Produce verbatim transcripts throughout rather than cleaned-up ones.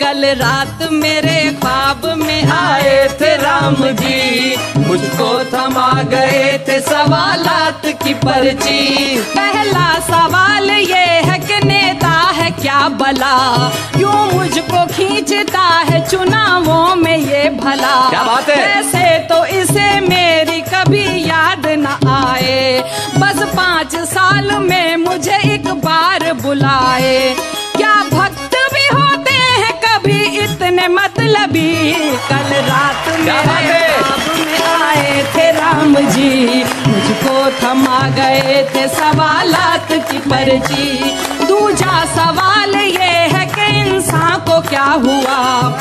कल रात मेरे ख्वाब में आए थे राम जी, मुझको थमा गए थे सवालात की पर्ची। पहला सवाल ये है कि नेता है क्या भला, यूं मुझको खींचता है चुनावों में ये भला। क्या बात है? ऐसे तो इसे मेरी कभी याद न आए, बस पाँच साल में मुझे एक बार बुलाए। क्या भक्त भी होते हैं कभी इतने मतलबी, कल रात मेरे ख्वाब में आए थे राम जी, मुझको थमा गए थे सवालात की पर्ची। दूसरा सवाल ये है कि इंसान को क्या हुआ,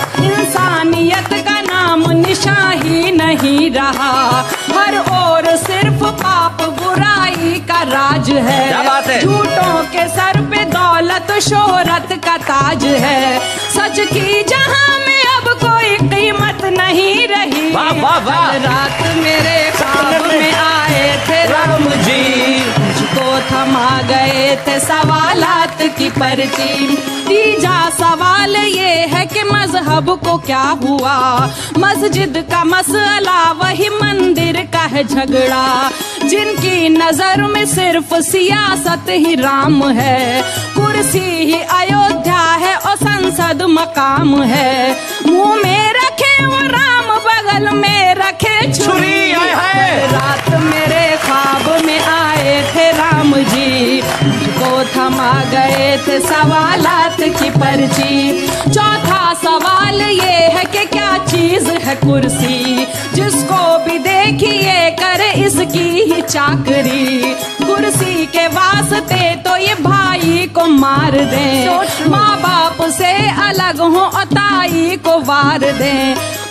इंसानियत का नाम निशान ही नहीं रहा, हर ओर सिर्फ पाप बुराई का राज है। क्या बात है? झूठों के सर पे दौलत शोहरत का ताज है, सच की जहां में अब कोई कीमत नहीं रही। वाह वाह वाह। कल रात मेरे ख्वाब में आए थे राम जी, मुझको थमा गए थे सवालात की पर्ची। तीजा सवाल ये है कि मजहब को क्या हुआ, मस्जिद का मसला वही मंदिर का है झगड़ा, जिनकी नजर में सिर्फ सियासत ही राम है, कुर्सी ही अयोध्या है और संसद मकाम है। मुंह में रखे वो राम, बगल में रखे छुरी। रात मेरे ख्वाब में आए थे राम जी, मुझको थमा गए थे सवालात की पर्ची। चौथा सवाल ये है कि क्या चीज है कुर्सी, जिसको भी देखिए करे इसकी ही चाकरी, कुर्सी के वास्ते तो ये भाई को मार दें, माँ बाप से अलग हो और ताई को वार दें।